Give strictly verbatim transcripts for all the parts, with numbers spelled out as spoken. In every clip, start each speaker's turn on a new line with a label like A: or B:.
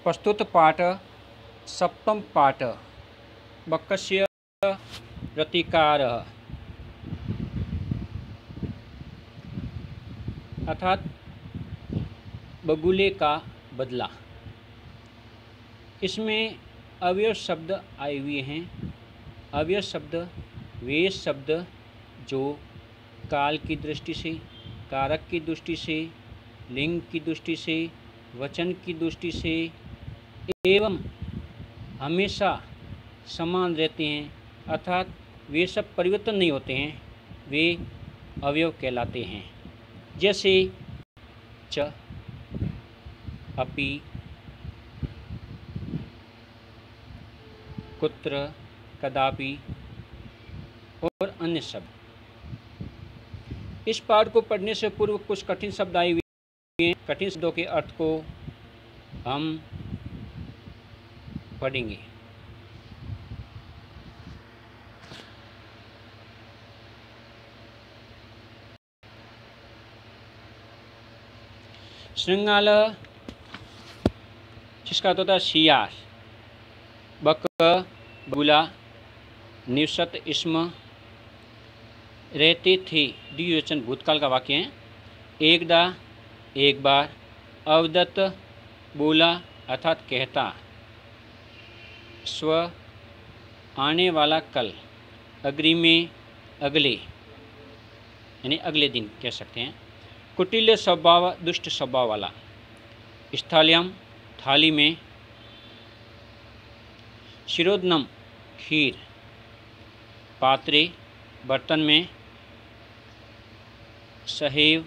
A: प्रस्तुत पाठ सप्तम पाठ बक्कस्य प्रतिकारः अर्थात बगुले का बदला। इसमें अवयव शब्द आए हुए हैं। अवयव शब्द वे शब्द जो काल की दृष्टि से, कारक की दृष्टि से, लिंग की दृष्टि से, वचन की दृष्टि से एवं हमेशा समान रहते हैं, अर्थात वे सब परिवर्तन नहीं होते हैं, वे अवयव कहलाते हैं। जैसे च, अपि, कुत्र, कदापि और अन्य शब्द। इस पाठ को पढ़ने से पूर्व कुछ कठिन शब्द आए हुए हैं। कठिन शब्दों के अर्थ को हम पढ़ेंगे। श्रृंगाल जिसका अर्थ होता है सियार, बक बगुला, निवसत इस्म रहते थे, द्विवचन भूतकाल का वाक्य है। एकदा एक बार, अवदत बोला अर्थात कहता, स्व आने वाला कल, अग्रि में अगले यानी अगले दिन कह सकते हैं। कुटिल स्वभाव दुष्ट स्वभाव वाला, स्थाल्यम थाली में, शिरोधनम खीर, पात्रे बर्तन में, सहैव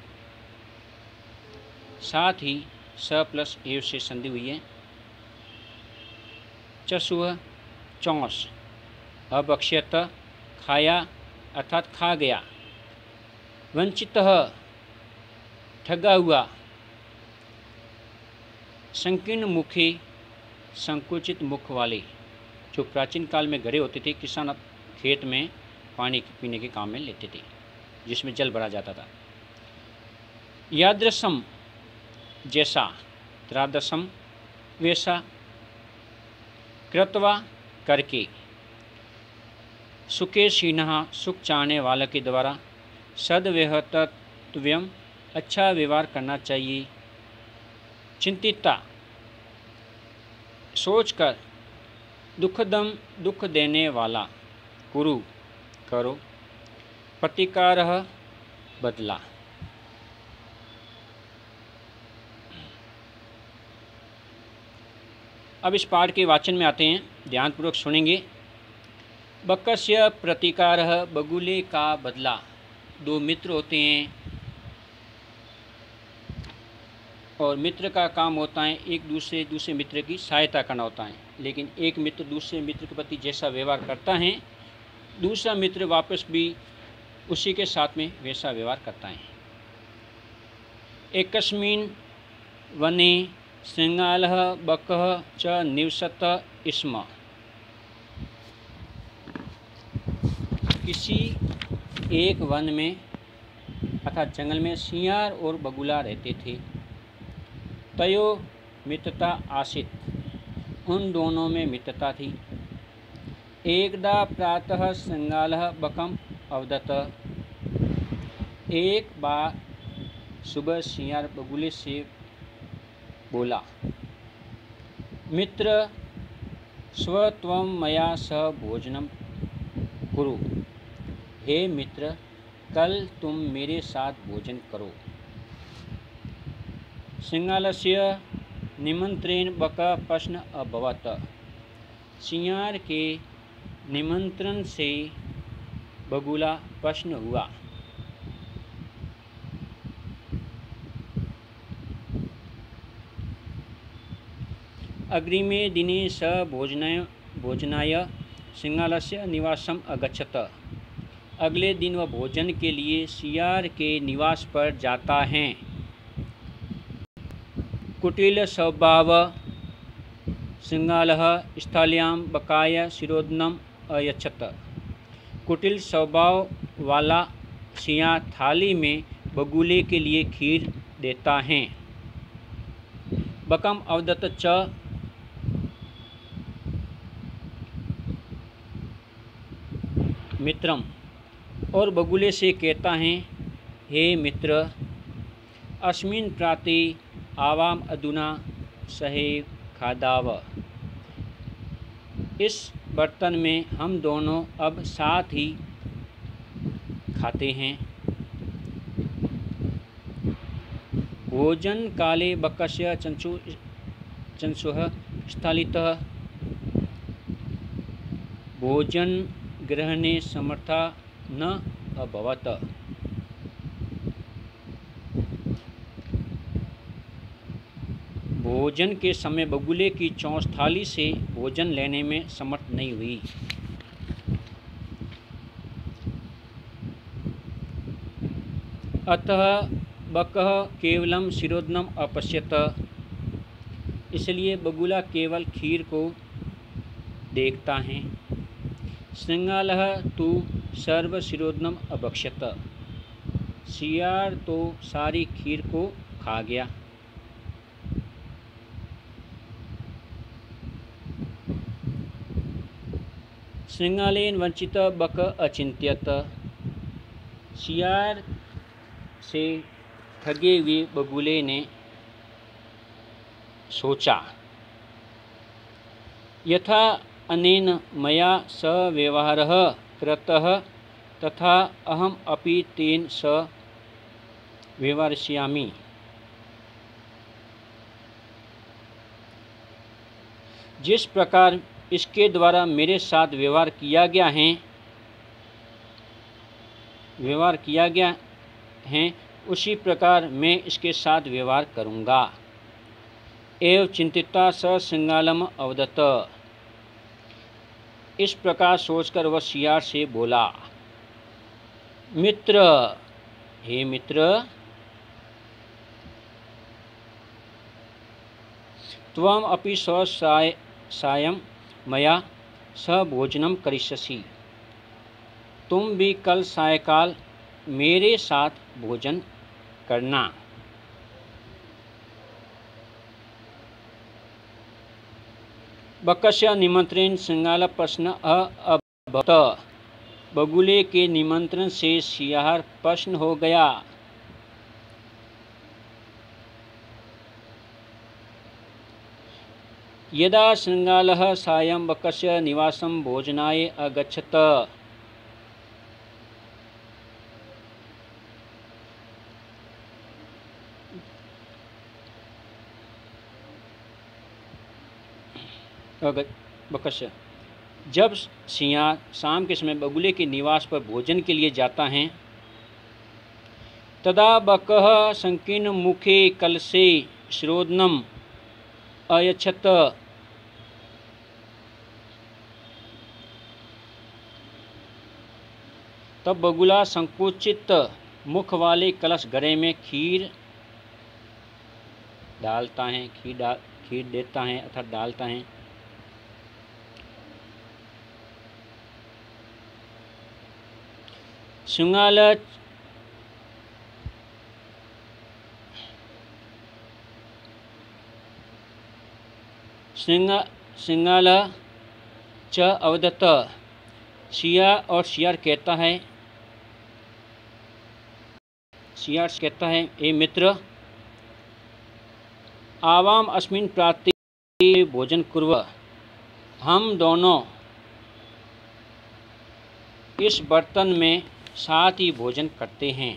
A: साथ ही स प्लस एव से संधि हुई है। चसुह चौंस, अभक्ष्यत खाया अर्थात खा गया। वंचितः ठगा हुआ। संकीर्ण मुखी संकुचित मुख वाले, जो प्राचीन काल में घड़े होते थे, किसान खेत में पानी पीने के काम में लेते थे, जिसमें जल भरा जाता था। यादृशम जैसा, त्रादशम वैसा, कृत्वा करके, सुखे शीनहा सुख चाहने वाले के द्वारा, सद्व्यवहतव्यम अच्छा व्यवहार करना चाहिए। चिंतिता सोचकर, दुखदम दुख देने वाला, कुरु करो, प्रतिकारः बदला। अब इस पाठ के वाचन में आते हैं, ध्यानपूर्वक सुनेंगे। बक्कस्य प्रतिकारः, बगुले का बदला। दो मित्र होते हैं और मित्र का काम होता है एक दूसरे दूसरे मित्र की सहायता करना होता है, लेकिन एक मित्र दूसरे मित्र के प्रति जैसा व्यवहार करता है, दूसरा मित्र वापस भी उसी के साथ में वैसा व्यवहार करता है। एकस्मिन् वने श्रृंगालः बकः च निवसत स्म। किसी एक वन में अर्थात जंगल में सियार और बगुला रहते थे। तयो मित्रता आसीत, उन दोनों में मित्रता थी। एकदा प्रातः श्रृंगालः बकम अवदत, एक बार सुबह सियार बगुले से बोला, मित्र स्व त्वं मया सह भोजनम कुरु। हे मित्र, कल तुम मेरे साथ भोजन करो। श्रृंगालस्य निमंत्रेण बकः प्रश्न अभवत्। सियार के निमंत्रण से बगुला प्रश्न हुआ। अग्रिमे दिने स भोजनाय भोजनाय श्रृंगालस्य निवासम अगच्छत। अगले दिन वह भोजन के लिए सियार के निवास पर जाता है। कुटिल स्वभाव श्रृंगालः स्थाल्यां बकाय शिरोधनम अयच्छत। कुटिल स्वभाव वाला सियार थाली में बगुले के लिए खीर देता है। बकम अवदत च मित्रम, और बगुले से कहता है, हे मित्र, अस्मिन् प्राते आवाम अधुना सहे खादाव, इस बर्तन में हम दोनों अब साथ ही खाते हैं। भोजन काले बकस्य चंचु चंसुः स्थालितः भोजन ग्रहणे समर्था न अभवत्। भोजन के समय बगुले की चोंच थाली से भोजन लेने में समर्थ नहीं हुई। अतः बकः केवलम शिरोधनम अपश्यत, इसलिए बगुला केवल खीर को देखता है। श्रृंगालः तु सर्व शिरोधनम अभक्षत, सियार तो सारी खीर को खा गया। श्रृंगालेन वंचित बक अचिंत्यत, सियार से ठगे हुए बगुले ने सोचा, यथा अनेन मया स व्यवहारः कृतः तथा अहम अपि तेन स व्यवहरिष्यामि। जिस प्रकार इसके द्वारा मेरे साथ व्यवहार किया गया है व्यवहार किया गया है उसी प्रकार मैं इसके साथ व्यवहार करूँगा। एव चिंतिता स श्रृंगालम अवदत, इस प्रकार सोचकर वह सियार से बोला, मित्र, हे मित्र, त्वम अपि स्वसाय सायं मया सह भोजनम करिष्यसि, तुम भी कल सायकाल मेरे साथ भोजन करना। बकस्य निमंत्रण श्रृंगाल प्रश्न अभवत, बगुले के निमंत्रण से सियार प्रश्न हो गया। यदा श्रृंगालः सायं बकस्य निवासं भोजनाय अगच्छत, बकस्य, जब सियार शाम के समय बगुले के निवास पर भोजन के लिए जाता है, तदा बकः संकीर्ण मुखे कलशे शिरोधनम अयच्छत, तब बगुला संकुचित मुख वाले कलश गरे में खीर डालता है खीर डाल खीर देता है अर्थात डालता है। श्रृंगाल श्रृंगाल च अवदत, सियार और सियार कहता है सियार कहता है ए मित्र, आवाम अस्मिन् प्राते भोजन कुर्व, हम दोनों इस बर्तन में साथ ही भोजन करते हैं।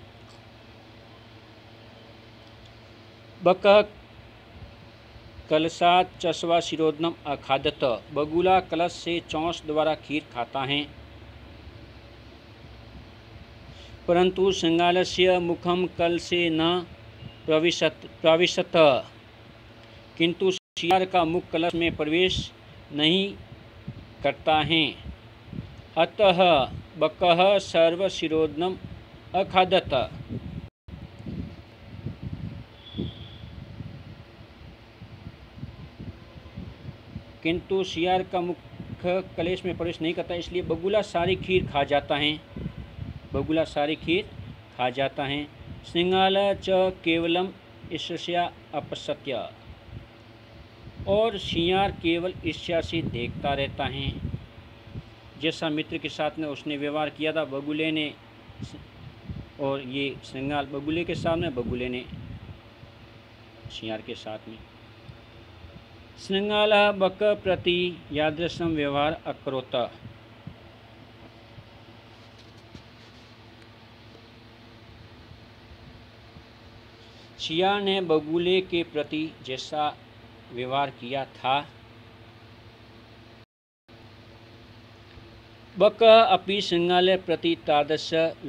A: बकः कलशात चस्वा शिरोधनम अखादत, बगुला कलश से चौंस द्वारा खीर खाता है। परंतु श्रृंगालस्य मुखम कल से न प्रविशत प्रविशत, किंतु सियार का मुख कलश में प्रवेश नहीं करता है। अतः बकः सर्व शिरोधनम अखादत, किंतु सियार का मुख कलेश में प्रवेश नहीं करता, इसलिए बगुला सारी खीर खा जाता है बगुला सारी खीर खा जाता है। श्रृंगाल च केवलम ईर्ष्या अपश्यत्य, और सियार केवल ईर्ष्या से देखता रहता है। जैसा मित्र के साथ में उसने व्यवहार किया था बगुले ने, और ये श्रृंगार बगुले के साथ में, बगुले ने सियार के साथ में। श्रृंगाला बक प्रति यादृशम व्यवहार अकरोत। सियार ने बगुले के प्रति जैसा व्यवहार किया था, बक अपि श्रृंगाले प्रति तादृश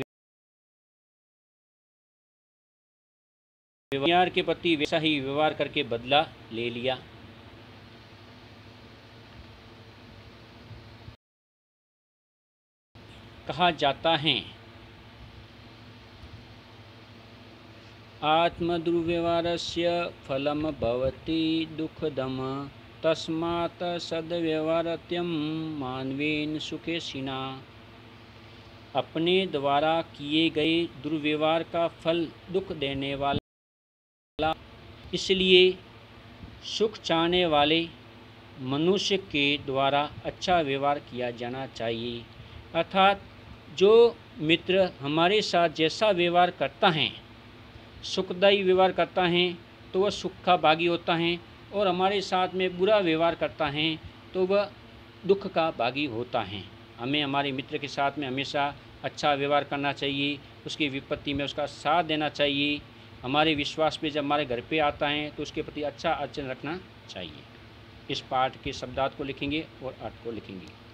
A: सियार के प्रति वैसा ही व्यवहार करके बदला ले लिया। कहा जाता है आत्मदुर्व्यवहारस्य फलम भवति दुःखदम तस्मात् सद्व्यवहारत्यं मानवेन सुखेशिना। अपने द्वारा किए गए दुर्व्यवहार का फल दुख देने वाला, इसलिए सुख चाहने वाले मनुष्य के द्वारा अच्छा व्यवहार किया जाना चाहिए। अर्थात जो मित्र हमारे साथ जैसा व्यवहार करता है, सुखदायी व्यवहार करता है, तो वह सुख का भागी होता है, और हमारे साथ में बुरा व्यवहार करता है तो वह दुख का भागी होता है। हमें हमारे मित्र के साथ में हमेशा अच्छा व्यवहार करना चाहिए, उसकी विपत्ति में उसका साथ देना चाहिए। हमारे विश्वास पे जब हमारे घर पे आता है तो उसके प्रति अच्छा आचरण रखना चाहिए। इस पाठ के शब्दार्थ को लिखेंगे और अर्थ को लिखेंगे।